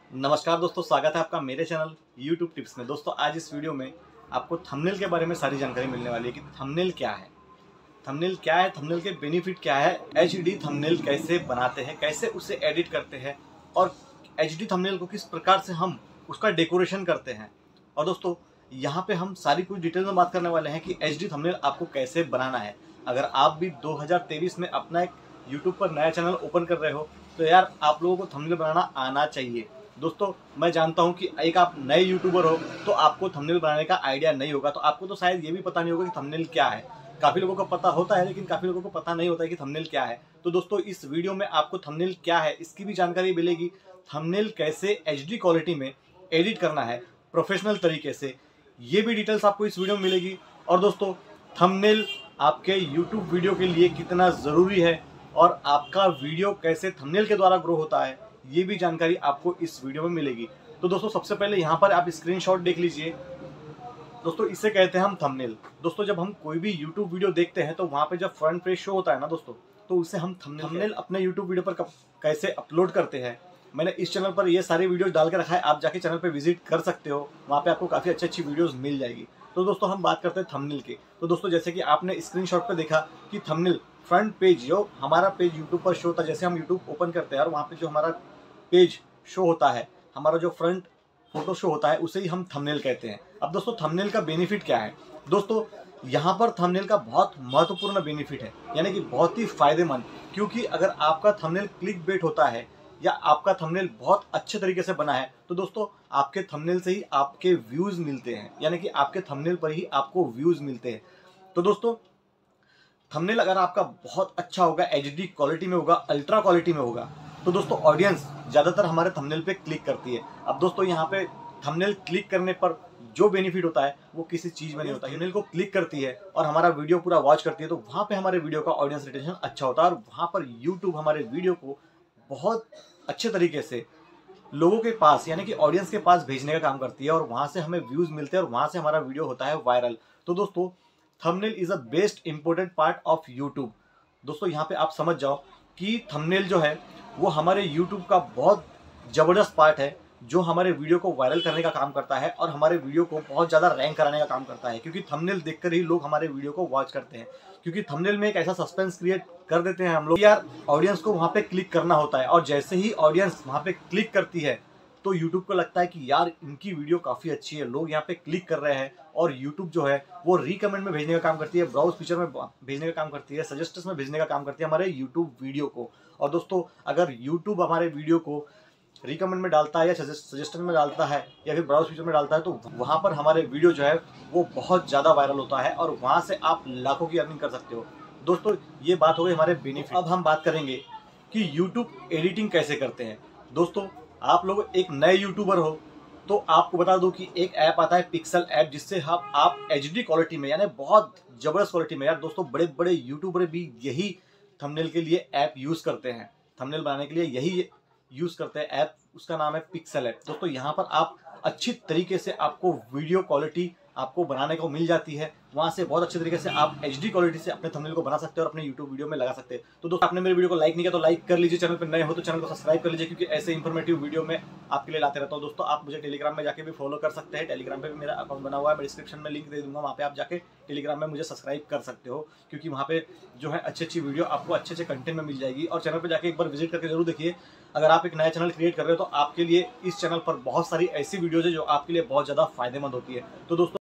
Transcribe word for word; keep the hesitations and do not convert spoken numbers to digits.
नमस्कार दोस्तों, स्वागत है आपका मेरे चैनल यूट्यूब टिप्स में। दोस्तों आज इस वीडियो में आपको थंबनेल के बारे में सारी जानकारी मिलने वाली है कि थंबनेल क्या है, थंबनेल क्या है, थंबनेल के बेनिफिट क्या है, एचडी थंबनेल कैसे बनाते हैं, कैसे उसे एडिट करते हैं और एचडी थंबनेल को किस प्रकार से हम उसका डेकोरेशन करते हैं। और दोस्तों यहाँ पे हम सारी कुछ डिटेल में बात करने वाले हैं कि एचडी थंबनेल आपको कैसे बनाना है। अगर आप भी दो हज़ार तेईस में अपना एक यूट्यूब पर नया चैनल ओपन कर रहे हो तो यार आप लोगों को थंबनेल बनाना आना चाहिए। दोस्तों मैं जानता हूं कि एक आप नए यूट्यूबर हो तो आपको थंबनेल बनाने का आइडिया नहीं होगा, तो आपको तो शायद ये भी पता नहीं होगा कि थंबनेल क्या है। काफ़ी लोगों को पता होता है लेकिन काफ़ी लोगों को पता नहीं होता है कि थंबनेल क्या है। तो दोस्तों इस वीडियो में आपको थंबनेल क्या है इसकी भी जानकारी मिलेगी, थंबनेल कैसे एचडी क्वालिटी में एडिट करना है प्रोफेशनल तरीके से, ये भी डिटेल्स आपको इस वीडियो में मिलेगी। और दोस्तों थंबनेल आपके यूट्यूब वीडियो के लिए कितना ज़रूरी है और आपका वीडियो कैसे थंबनेल के द्वारा ग्रो होता है, ये भी जानकारी आपको इस वीडियो में मिलेगी। तो दोस्तों सबसे पहले यहाँ पर आप स्क्रीनशॉट देख लीजिए। दोस्तों इसे कहते हैं हम थंबनेल। दोस्तों जब हम कोई भी यूट्यूब वीडियो देखते हैं तो वहाँ पे जब फ्रंट पेज शो होता है ना दोस्तों, तो उसे हम थंबनेल थंबनेल अपने यूट्यूब वीडियो पर कैसे अपलोड करते हैं, मैंने इस चैनल पर ये सारे वीडियोस डाल के रखा है, आप जाके चैनल पर विजिट कर सकते हो, वहाँ पे आपको काफ़ी अच्छी अच्छी वीडियोस मिल जाएगी। तो दोस्तों हम बात करते हैं थंबनेल की। तो दोस्तों जैसे कि आपने स्क्रीनशॉट पे देखा कि थंबनेल फ्रंट पेज जो हमारा पेज यूट्यूब पर शो होता है, जैसे हम यूट्यूब ओपन करते हैं और वहाँ पे जो हमारा पेज शो होता है, हमारा जो फ्रंट फोटो शो होता है, उसे ही हम थंबनेल कहते हैं। अब दोस्तों थंबनेल का बेनिफिट क्या है, दोस्तों यहाँ पर थंबनेल का बहुत महत्वपूर्ण बेनिफिट है, यानी कि बहुत ही फायदेमंद। क्योंकि अगर आपका थंबनेल क्लिक बेट होता है या आपका थंबनेल बहुत अच्छे तरीके से बना है तो दोस्तों आपके थंबनेल से ही आपके व्यूज मिलते हैं, यानी कि आपके थंबनेल पर ही आपको व्यूज मिलते हैं। तो दोस्तों थंबनेल अगर आपका बहुत अच्छा होगा, एचडी क्वालिटी में होगा, अल्ट्रा क्वालिटी में होगा, तो दोस्तों ऑडियंस ज़्यादातर हमारे थंबनेल पे क्लिक करती है। अब दोस्तों यहाँ पे थंबनेल क्लिक करने पर जो बेनिफिट होता है वो किसी चीज़ में नहीं होता। थंबनेल को क्लिक करती है और हमारा वीडियो पूरा वॉच करती है तो वहाँ पे हमारे वीडियो का ऑडियंस रिटेंशन अच्छा होता है और वहाँ पर यूट्यूब हमारे वीडियो को बहुत अच्छे तरीके से लोगों के पास, यानी कि ऑडियंस के पास भेजने का काम करती है और वहाँ से हमें व्यूज़ मिलते हैं और वहाँ से हमारा वीडियो होता है वायरल। तो दोस्तों thumbnail is a best important part of YouTube. दोस्तों यहाँ पे आप समझ जाओ कि थंबनेल जो है वो हमारे यूट्यूब का बहुत ज़बरदस्त पार्ट है जो हमारे वीडियो को वायरल करने का काम करता है और हमारे वीडियो को बहुत ज़्यादा रैंक कराने का काम करता है। क्योंकि थंबनेल देखकर ही लोग हमारे वीडियो को वॉच करते हैं, क्योंकि थंबनेल में एक ऐसा सस्पेंस क्रिएट कर देते हैं हम लोग, यार ऑडियंस को वहाँ पे क्लिक करना होता है और जैसे ही ऑडियंस वहाँ पे क्लिक करती है तो यूट्यूब को लगता है कि यार इनकी वीडियो काफ़ी अच्छी है, लोग यहाँ पे क्लिक कर रहे हैं, और यूट्यूब जो है वो रिकमेंड में भेजने का काम करती है, ब्राउज फीचर में भेजने का काम करती है, सजेस्टर्स में भेजने का काम करती है हमारे यूट्यूब वीडियो को। और दोस्तों अगर यूट्यूब हमारे वीडियो को रिकमेंड में डालता है या सजेस्टर में डालता है या फिर ब्राउज फीचर में डालता है तो वहाँ पर हमारे वीडियो जो है वो बहुत ज़्यादा वायरल होता है और वहाँ से आप लाखों की अर्निंग कर सकते हो। दोस्तों ये बात हो गई हमारे बेनिफिट। अब हम बात करेंगे कि यूट्यूब एडिटिंग कैसे करते हैं। दोस्तों आप लोग एक नए यूट्यूबर हो तो आपको बता दूं कि एक ऐप आता है पिक्सल ऐप, जिससे आप आप एचडी क्वालिटी में, यानी बहुत ज़बरदस्त क्वालिटी में, यार दोस्तों बड़े बड़े यूट्यूबर भी यही थंबनेल के लिए ऐप यूज़ करते हैं, थंबनेल बनाने के लिए यही यूज़ करते हैं ऐप, उसका नाम है पिक्सल ऐप। दोस्तों यहाँ पर आप अच्छी तरीके से आपको वीडियो क्वालिटी आपको बनाने को मिल जाती है, वहाँ से बहुत अच्छे तरीके से आप एचडी क्वालिटी से अपने थंबनेल को बना सकते हो और अपने यूट्यूब वीडियो में लगा सकते हैं। तो दोस्तों आपने मेरे वीडियो को लाइक नहीं किया तो लाइक कर लीजिए, चैनल पर नए हो तो चैनल को सब्सक्राइब कर लीजिए, क्योंकि ऐसे इंफॉर्मेटिव वीडियो में आपके लिए लाते रहता हूँ। दोस्तों आप मुझे टेलीग्राम में जाके भी फॉलो कर सकते हैं, टेलीग्राम पे भी मेरा अकाउंट बना हुआ है, मैं डिस्क्रिप्शन में लिंक दे दूंगा, वहाँ पे आप जाके टेलीग्राम में मुझे सब्सक्राइब कर सकते हो, क्योंकि वहाँ पे जो है अच्छी अच्छी वीडियो आपको अच्छे अच्छे कंटेंट में मिल जाएगी। और चैनल पर जाके एक बार विजिट करके जरूर देखिए। अगर आप एक नया चैनल क्रिएट कर रहे हो तो आपके लिए इस चैनल पर बहुत सारी ऐसी वीडियोज़ है जो आपके लिए बहुत ज़्यादा फायदेमंद होती है। तो दोस्तों